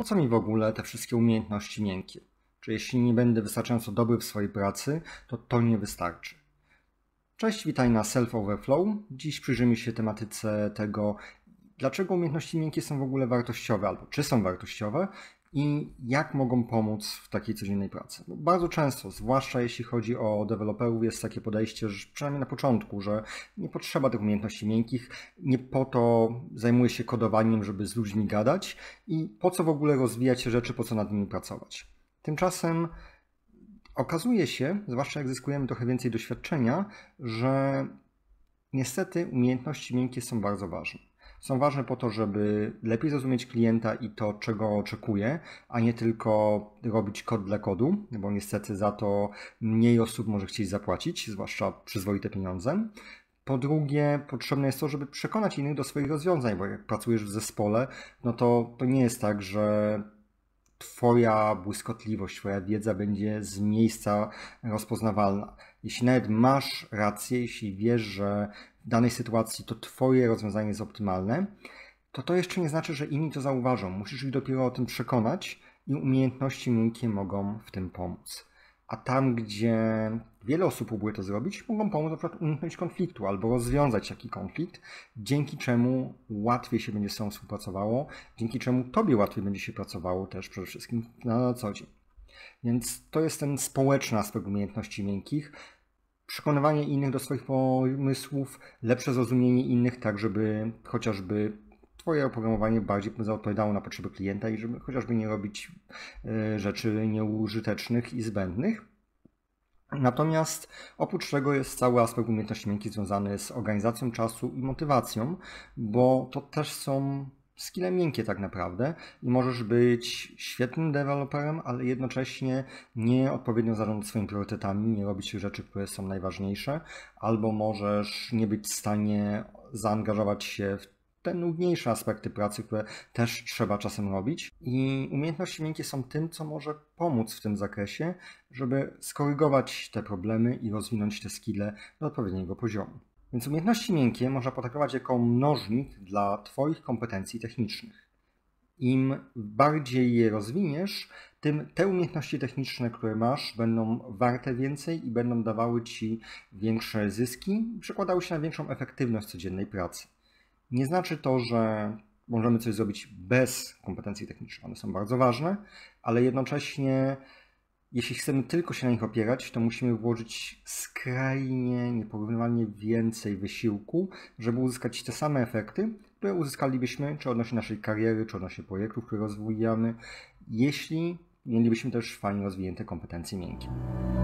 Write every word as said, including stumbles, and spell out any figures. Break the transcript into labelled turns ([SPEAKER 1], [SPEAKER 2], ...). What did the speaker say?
[SPEAKER 1] co mi w ogóle te wszystkie umiejętności miękkie? Czy jeśli nie będę wystarczająco dobry w swojej pracy, to to nie wystarczy? Cześć, witaj na Self Overflow. Dziś przyjrzymy się tematyce tego, dlaczego umiejętności miękkie są w ogóle wartościowe, albo czy są wartościowe i jak mogą pomóc w takiej codziennej pracy. Bo bardzo często, zwłaszcza jeśli chodzi o deweloperów, jest takie podejście, że przynajmniej na początku, że nie potrzeba tych umiejętności miękkich, nie po to zajmuje się kodowaniem, żeby z ludźmi gadać i po co w ogóle rozwijać rzeczy, po co nad nimi pracować. Tymczasem okazuje się, zwłaszcza jak zyskujemy trochę więcej doświadczenia, że niestety umiejętności miękkie są bardzo ważne. Są ważne po to, żeby lepiej zrozumieć klienta i to, czego oczekuje, a nie tylko robić kod dla kodu, bo niestety za to mniej osób może chcieć zapłacić, zwłaszcza przyzwoite pieniądze. Po drugie, potrzebne jest to, żeby przekonać innych do swoich rozwiązań, bo jak pracujesz w zespole, no to, to nie jest tak, że Twoja błyskotliwość, Twoja wiedza będzie z miejsca rozpoznawalna. Jeśli nawet masz rację, jeśli wiesz, że w danej sytuacji to Twoje rozwiązanie jest optymalne, to to jeszcze nie znaczy, że inni to zauważą. Musisz ich dopiero o tym przekonać i umiejętności miękkie mogą w tym pomóc. A tam, gdzie wiele osób próbuje to zrobić, mogą pomóc na przykład uniknąć konfliktu albo rozwiązać taki konflikt, dzięki czemu łatwiej się będzie z sobą współpracowało, dzięki czemu Tobie łatwiej będzie się pracowało też przede wszystkim na co dzień. Więc to jest ten społeczny aspekt umiejętności miękkich. Przekonywanie innych do swoich pomysłów, lepsze zrozumienie innych, tak żeby chociażby Twoje oprogramowanie bardziej odpowiadało na potrzeby klienta i żeby chociażby nie robić rzeczy nieużytecznych i zbędnych. Natomiast oprócz tego jest cały aspekt umiejętności miękkich związany z organizacją czasu i motywacją, bo to też są skille miękkie tak naprawdę i możesz być świetnym deweloperem, ale jednocześnie nie odpowiednio zarządzać swoimi priorytetami, nie robić rzeczy, które są najważniejsze, albo możesz nie być w stanie zaangażować się w te nudniejsze aspekty pracy, które też trzeba czasem robić. I umiejętności miękkie są tym, co może pomóc w tym zakresie, żeby skorygować te problemy i rozwinąć te skille do odpowiedniego poziomu. Więc umiejętności miękkie można potraktować jako mnożnik dla Twoich kompetencji technicznych. Im bardziej je rozwiniesz, tym te umiejętności techniczne, które masz, będą warte więcej i będą dawały Ci większe zyski i przekładały się na większą efektywność codziennej pracy. Nie znaczy to, że możemy coś zrobić bez kompetencji technicznych. One są bardzo ważne, ale jednocześnie jeśli chcemy tylko się na nich opierać, to musimy włożyć skrajnie, nieporównywalnie więcej wysiłku, żeby uzyskać te same efekty, które uzyskalibyśmy czy odnośnie naszej kariery, czy odnośnie projektów, które rozwijamy, jeśli mielibyśmy też fajnie rozwinięte kompetencje miękkie.